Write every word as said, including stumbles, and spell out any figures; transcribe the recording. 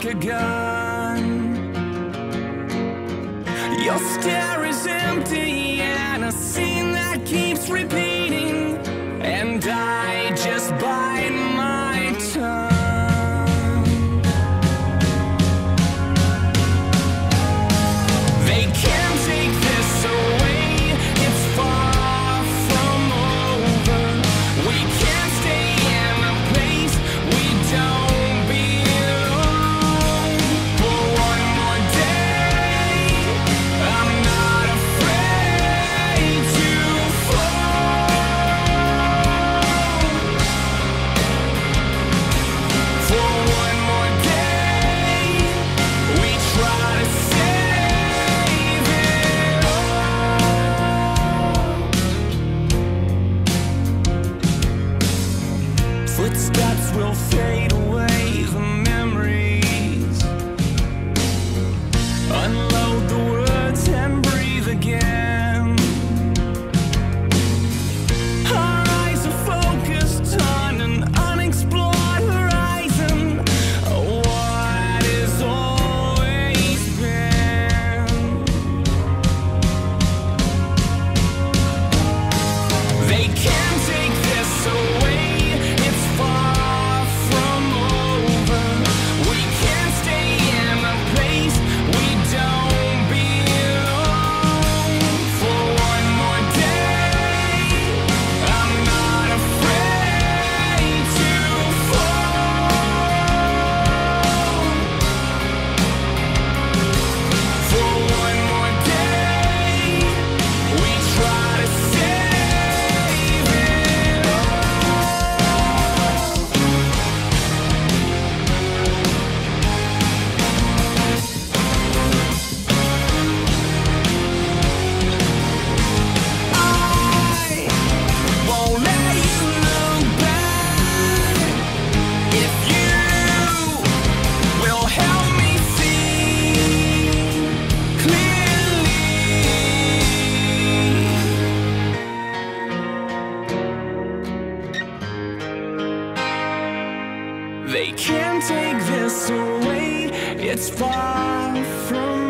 like a gun. Your stare is empty and a scene that keeps repeating, and I just bite my tongue. They can't take this away, it's far from over. We can't stay in a place we don't belong. For one more day, I'm not afraid to fall. For one more day, we try to save it all. Footsteps will fade away, the memories. Unload the words and breathe again. Our eyes are focused on an unexplored horizon, what has always been. They can't take this away, it's far from over. We can't stay in a place we don't belong. For one more day, I'm not afraid to fall. For one more day, we try to save it all. I won't let you look back if you will help me see clearly. They can't take this away, it's far from